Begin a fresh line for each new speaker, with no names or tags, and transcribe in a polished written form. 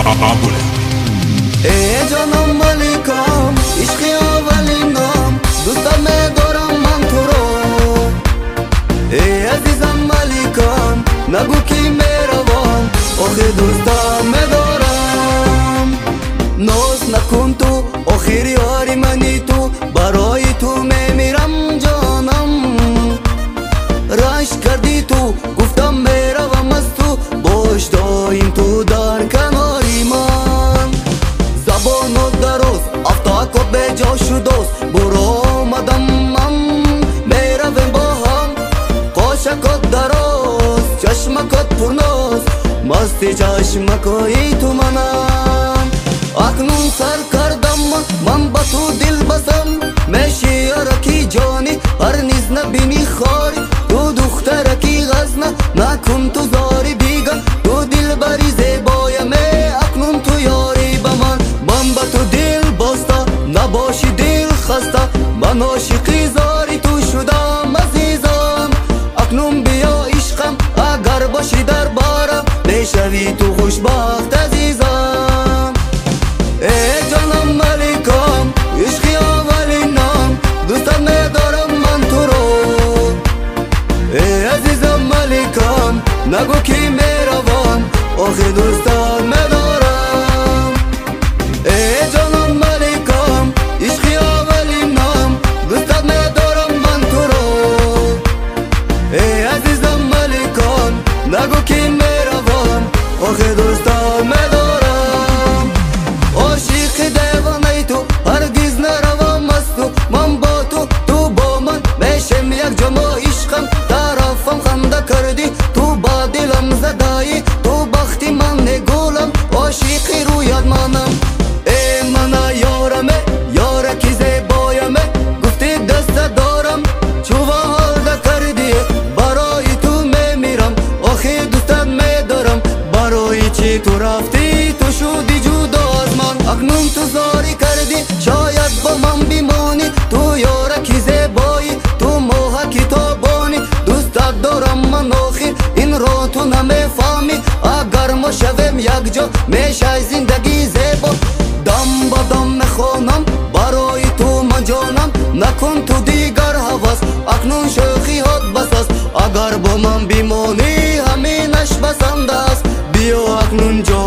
آموله
ای جانم ملیکم عشقی اولینم دوستم دارم من تو رو ای عزیزم ملیکم نگو کی میروم آخه دوستم دارم ناز نکن تو آخر یاری منی تو برای تو میمیرم جانم رش کردی تو گفتم میروم از تو باش دایم تو در کناری من زبانو درست افتاکت به جا شدوست برو آمدم من میرویم با هم قاشکت دراست چشمکت پرناز مستی چشمکای تو منم اکنون سر کردم من با تو دل بسم میشی یارکی جانی هر نیز نبینی خاری تو دخترکی غزنه نکن تو زاری بیگا تو دل بری زیبایمه اکنون تو یاری با من با تو دل باستا نباشی دل خسته من عاشقی زاری تو شدم عزیزم اکنون بیا عشقم اگر باشی در بارم بشوی تو خوشبخت عزیزم ای جانم ملیکم عشقی اولینم دوستم ندارم من تو رو ای عزیزم ملیکم نگو کی میروم آخه دوستم ندارم ای جانم ملیکم عشقی اولینم دوستم ندارم من تو رو ای عزیزم ملیکم نگو کی میروم آخه دوستم ندارم عاشق دیوانه تو هرگز نروم از تو من با تو تو با من میشم یک جمع عشقم طرفم خنده کردی تو با دلم زدایی تو بختی من نگولم عاشقی رویت منم ای من یارمه یارکی زیبایمه گفتی دست دارم چوبا حال کردی برای تو میمیرم آخه دوستت میدارم برای چی تو رفتی تو شدی جدا از من اکنون تو زاری کردی شاید با من بیمانی تو یارکی زیبایی تو موهکی تابانی دوستت دارم من آخر این رو تو نمیفهمی اگر ما شویم یک جا میشه زندگی زیبا دم با دم میخوانم برای تو من جانم نکن تو دیگر حواس اکنون شوخی هات بس است اگر با من بیمانی همینش بسنده است بیا اکنون جا